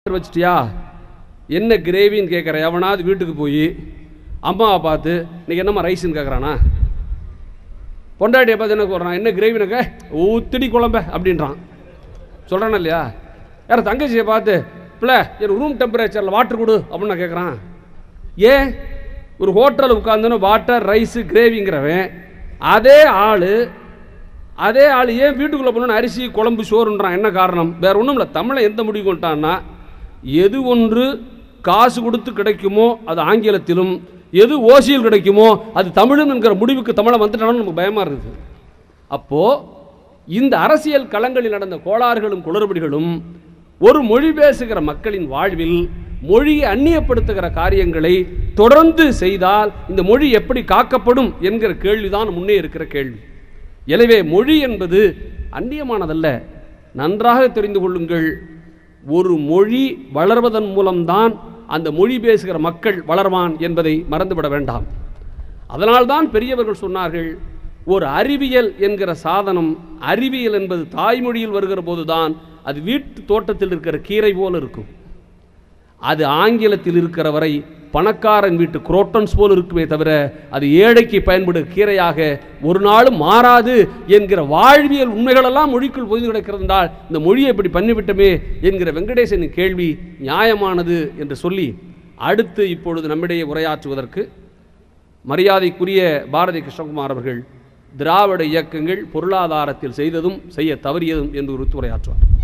வச்சிட்டியா என்ன கிரேவின்னு கேட்குற எவனாவது வீட்டுக்கு போய் அம்மாவை பார்த்து இன்னைக்கு என்னம்மா ரைஸ்ன்னு கேட்குறானா? பொண்டாட்டியை பார்த்து என்ன சொல்கிறான், என்ன கிரேவினக்க ஊத்திடி குழம்ப அப்படின்றான். சொல்கிறானா இல்லையா? யார் தங்கச்சியை பார்த்து பிள்ளை எனக்கு ரூம் டெம்பரேச்சரில் வாட்டர் கொடு அப்படின்னு நான் கேட்குறான். ஏன் ஒரு ஹோட்டலில் உட்காந்துன்னு வாட்டர் ரைஸு கிரேவிங்கிறவன் அதே ஆள் ஏன் வீட்டுக்குள்ளே போகணுன்னு அரிசி குழம்பு சோறுன்றான்? என்ன காரணம்? வேறு ஒன்றும் இல்லை. தமிழை எந்த முடிவு கொண்டான்னா, எது ஒன்று காசு கொடுத்து கிடைக்குமோ அது ஆங்கிலத்திலும், எது ஓசியில் கிடைக்குமோ அது தமிழும் என்கிற முடிவுக்கு தமிழை வந்துட்டாலும் நமக்கு பயமாக இருக்குது. அப்போது இந்த அரசியல் களங்களில் நடந்த கோளாறுகளும் குளறுபடிகளும் ஒரு மொழி பேசுகிற மக்களின் வாழ்வில் மொழியை அந்நியப்படுத்துகிற காரியங்களை தொடர்ந்து செய்தால் இந்த மொழி எப்படி காக்கப்படும் என்கிற கேள்விதான் முன்னே இருக்கிற கேள்வி. எனவே மொழி என்பது அந்நியமானதல்ல. நன்றாக தெரிந்து கொள்ளுங்கள், ஒரு மொழி வளர்வதன் மூலம்தான் அந்த மொழி பேசுகிற மக்கள் வளர்வான் என்பதை மறந்துவிட வேண்டாம். அதனால்தான் பெரியவர்கள் சொன்னார்கள், ஒரு அறிவியல் என்கிற சாதனம், அறிவியல் என்பது தாய்மொழியில் வருகிற போதுதான் அது வீட்டு தோட்டத்தில் இருக்கிற கீரை போல் இருக்கும். அது ஆங்கிலத்தில் இருக்கிற வரை பணக்காரன் வீட்டு குரோட்டன்ஸ் போல் இருக்குமே தவிர அது ஏழைக்கு பயன்படுகிற கீரையாக ஒரு நாளும் மாறாது என்கிற வாழ்வியல் உண்மைகளெல்லாம் மொழிக்குள் பொய்ந்து கிடக்கிறது என்றால் இந்த மொழியை இப்படி பண்ணிவிட்டமே என்கிற வெங்கடேசனின் கேள்வி நியாயமானது என்று சொல்லி, அடுத்து இப்பொழுது நம்மிடையே உரையாற்றுவதற்கு மரியாதைக்குரிய பாரதி கிருஷ்ணகுமார் அவர்கள் திராவிட இயக்கங்கள் பொருளாதாரத்தில் செய்ததும் செய்ய தவறியதும் என்று ஒரு உரையாற்றுவார்.